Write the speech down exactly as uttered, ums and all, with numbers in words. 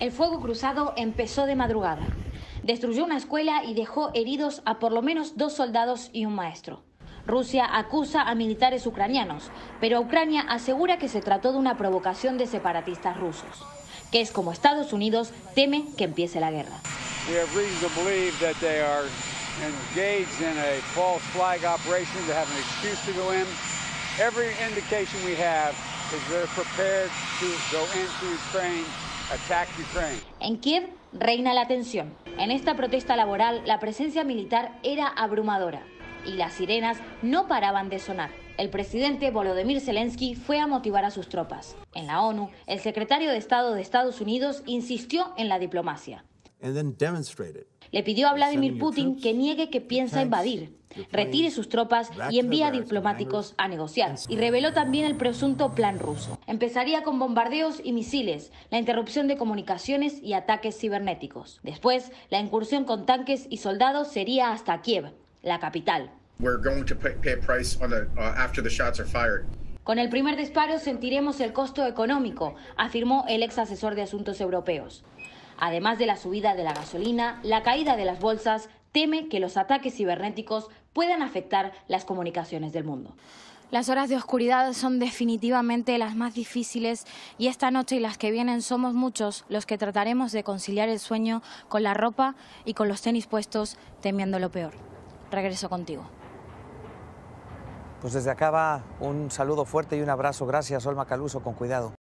El fuego cruzado empezó de madrugada. Destruyó una escuela y dejó heridos a por lo menos dos soldados y un maestro. Rusia acusa a militares ucranianos, pero Ucrania asegura que se trató de una provocación de separatistas rusos, que es como Estados Unidos teme que empiece la guerra. We have reason to believe that they are engaged in a false flag operation to have an excuse to go in. Every indication we have is they're prepared to go into Ukraine, attack Ukraine. En Kiev reina la tensión. En esta protesta laboral, la presencia militar era abrumadora y las sirenas no paraban de sonar. El presidente Volodymyr Zelensky fue a motivar a sus tropas. En la ONU, el secretario de Estado de Estados Unidos insistió en la diplomacia. Le pidió a Vladimir Putin que niegue que piensa invadir, retire sus tropas y envía diplomáticos a negociar. Y reveló también el presunto plan ruso. Empezaría con bombardeos y misiles, la interrupción de comunicaciones y ataques cibernéticos. Después, la incursión con tanques y soldados sería hasta Kiev, la capital. We're going to pay a price on the, uh, after the shots are fired. Con el primer disparo sentiremos el costo económico, afirmó el ex asesor de Asuntos Europeos. Además de la subida de la gasolina, la caída de las bolsas, teme que los ataques cibernéticos puedan afectar las comunicaciones del mundo. Las horas de oscuridad son definitivamente las más difíciles y esta noche y las que vienen somos muchos los que trataremos de conciliar el sueño con la ropa y con los tenis puestos, temiendo lo peor. Regreso contigo. Pues desde acá va un saludo fuerte y un abrazo. Gracias, Olma Caluso, con cuidado.